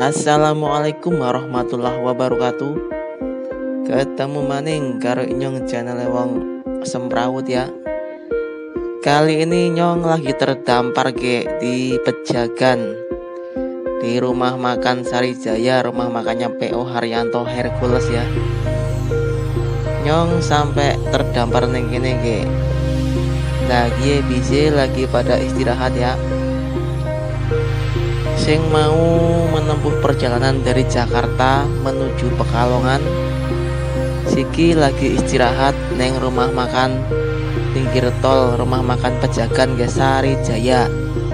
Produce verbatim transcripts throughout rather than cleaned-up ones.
Assalamualaikum warahmatullahi wabarakatuh. Ketemu maning karo Nyong channel wong semrawut ya. Kali ini Nyong lagi terdampar ge di Pejagan, di rumah makan Sarijaya, rumah makannya P O Haryanto Hercules ya. Nyong sampai terdampar neng kene ge. Lagi bisa lagi pada istirahat ya. Sing mau menempuh perjalanan dari Jakarta menuju Pekalongan, siki lagi istirahat neng rumah makan pinggir tol, rumah makan Pejagan Sarijaya.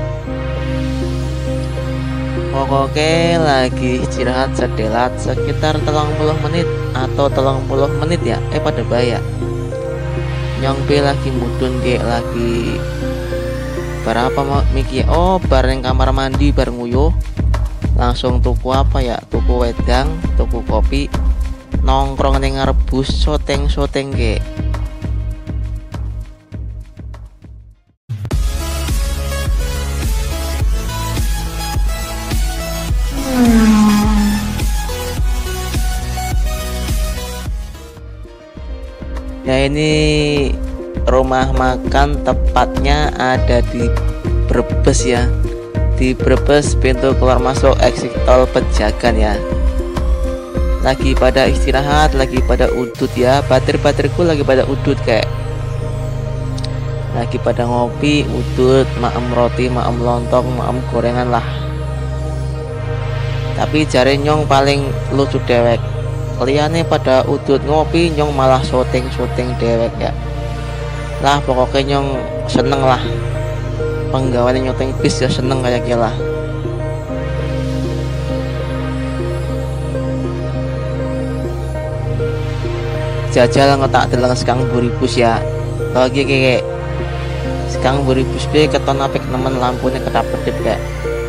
Pokoknya lagi istirahat sedelat sekitar telung puluh menit atau telung puluh menit ya. Eh pada bahaya. Nyongpe lagi mudun ge lagi berapa mau mikir, oh bareng kamar mandi bareng nguyuh langsung tuku apa ya, tuku wedang, tuku kopi, nongkrong ning ngarep bus soteng-soteng ge. Ya ini rumah makan tepatnya ada di Brebes ya, di Brebes pintu keluar masuk exit tol Pejagan ya. Lagi pada istirahat, lagi pada udut ya, batir-batirku lagi pada udut kayak lagi pada ngopi, udut, maem roti, maem lontong, maem gorengan lah. Tapi jare Nyong paling lucu dewek, liane pada udut ngopi, Nyong malah syuting-syuting dewek ya. Lah pokoknya Nyong seneng lah, penggawaannya nyuting bis ya seneng kayak gila. Jajal ngetak deleng sekang buribus ya. Lagi kayak sekang buribus be keton apik nemen lampunya kedap-kedip kayak.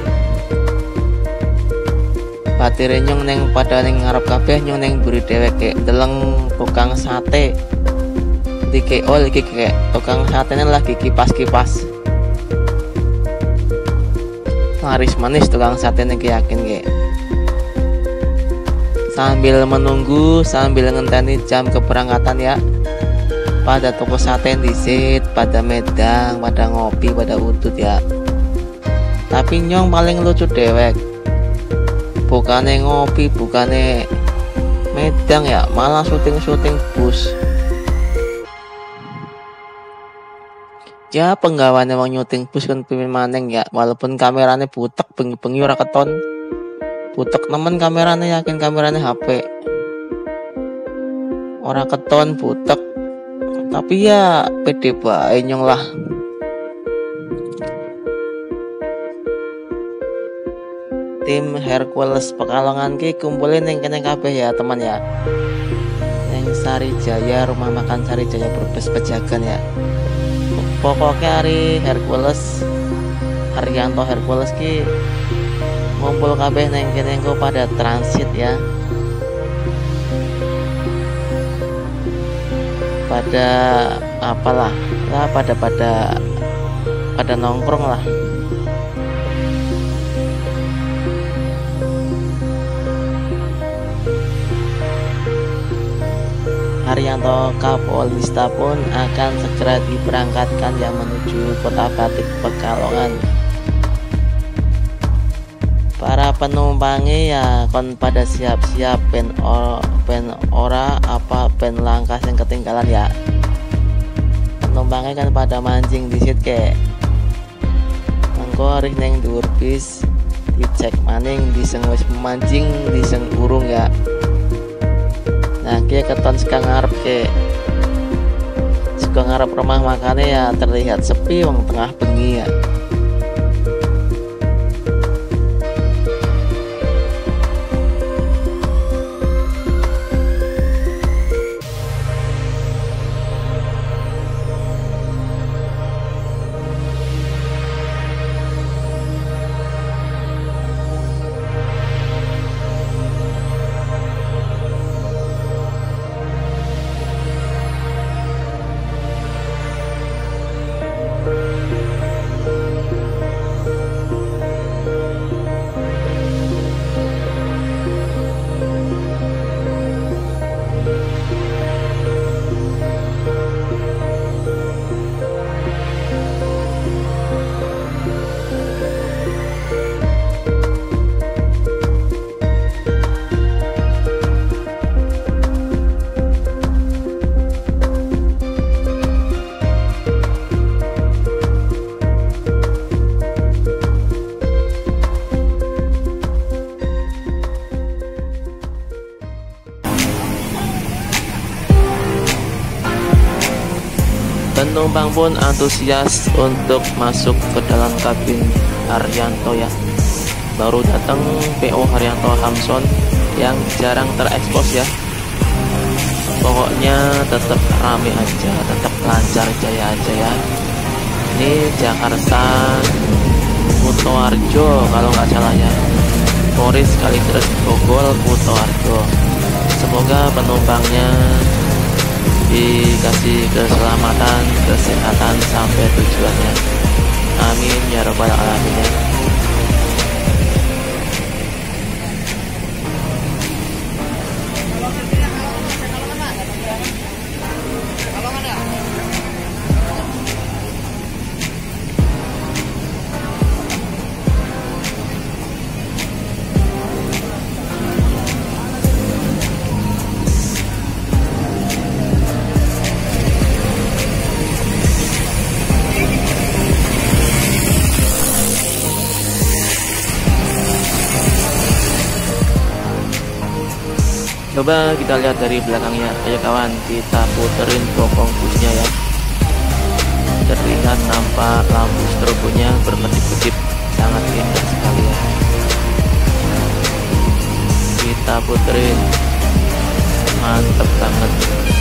Batire Nyong neng pada neng ngarep kabeh, Nyong neng buri dewek kayak deleng tukang sate. Di K O lagi kayak tukang satenya lagi kipas-kipas laris manis tukang satenya yakin kayak sambil menunggu sambil ngenteni jam keberangkatan ya. Pada toko sate disit, pada medang, pada ngopi, pada udut ya. Tapi Nyong paling lucu dewek, bukannya ngopi, bukannya medang ya, malah syuting-syuting bus. Ya penggawaannya mau nyuting bus kan pimpin maneng ya, walaupun kameranya butek bengi-bengi ora keton. Butek nemen kameranya, yakin kameranya H P. Ora keton butek. Tapi ya pede bae Nyong lah. Tim Hercules Pekalongan ki kumpulin ning kene kabeh ya teman ya. Ning Sarijaya, rumah makan Sarijaya Brebes Pejagan ya. Pokoknya hari Hercules Haryanto Hercules ki ngumpul kabeh neng kene engko pada transit ya, pada apalah lah, pada pada pada nongkrong lah. Haryanto Kapolista pun akan segera diberangkatkan yang menuju Kota Batik Pekalongan. Para penumpangnya ya kon pada siap-siap pen, or, pen ora apa pen langkas yang ketinggalan ya. Penumpangnya kan pada mancing di sit ke. Engko arih neng dhuwur bis dicek maning diseng wis memancing diseng urung ya. Nah kia keton suka ngarep ke suka ngarep rumah makannya ya terlihat sepi wong tengah bengi ya. penumpang pun antusias untuk masuk ke dalam kabin Haryanto ya. Baru datang P O Haryanto Hamson yang jarang terekspos ya. Pokoknya tetap rame aja, tetap lancar jaya aja ya. Ini Jakarta Kutoarjo kalau nggak salah ya. Morris Kalideres Bogor Kutoarjo. Semoga penumpangnya dikasih keselamatan, kesehatan sampai tujuannya. Amin ya robbal alamin ya. Coba kita lihat dari belakangnya, ayo kawan, kita puterin bokong busnya ya. Terlihat nampak lampu strobonya berkedip-kedip, sangat indah sekali ya. Kita puterin, mantep banget.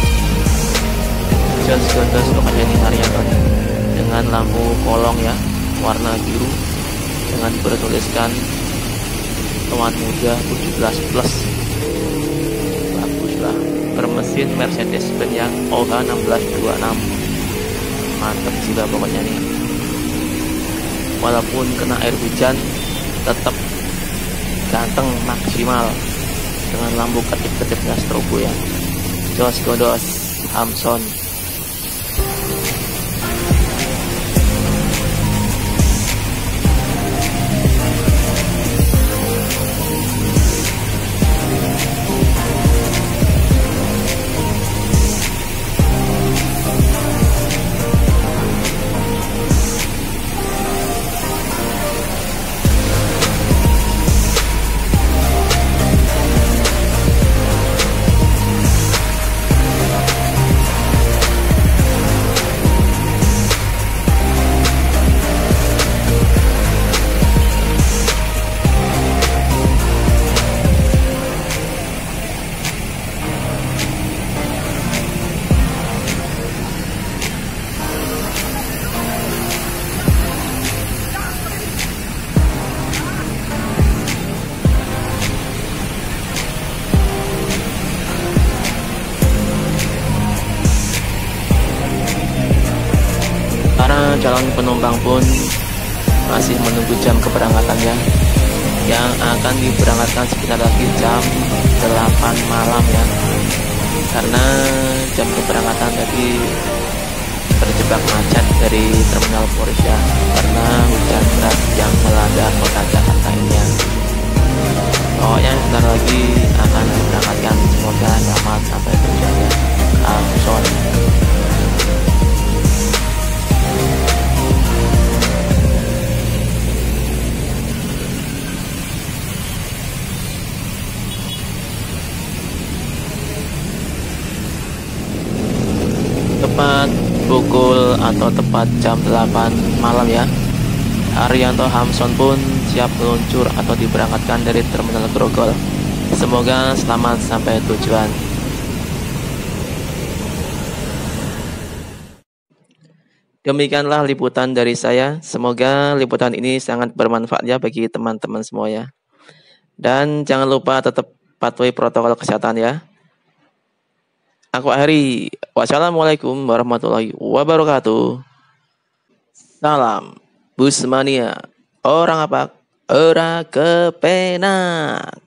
Jos gondos pokoknya ini Haryanto dengan lampu kolong ya, warna biru dengan bertuliskan tuan muda tujuh belas plus. Bermesin Mercedes-Benz yang O H enam belas dua puluh enam. Mantap juga pokoknya nih. Walaupun kena air hujan tetap ganteng maksimal dengan lampu kedip-kedipnya strobo ya. Jos Gondos Hamson. Calon penumpang pun masih menunggu jam keberangkatannya yang akan diberangkatkan sekitar lagi jam delapan malam ya, karena jam keberangkatan tadi terjebak macet dari terminal Porsche karena hujan deras yang melanda kota Jakarta ini ya. Pokoknya sebentar lagi akan diberangkatkan, semoga selamat sampai tujuan ya. Hamson. Tepat pukul atau tepat jam delapan malam ya, Haryanto Hamson pun siap meluncur atau diberangkatkan dari terminal Grogol. Semoga selamat sampai tujuan. Demikianlah liputan dari saya. Semoga liputan ini sangat bermanfaat ya bagi teman-teman semua ya. Dan jangan lupa tetap patuhi protokol kesehatan ya. Aku akhiri. Wassalamualaikum warahmatullahi wabarakatuh. Salam Busmania. Orang apa? Ora kepenak.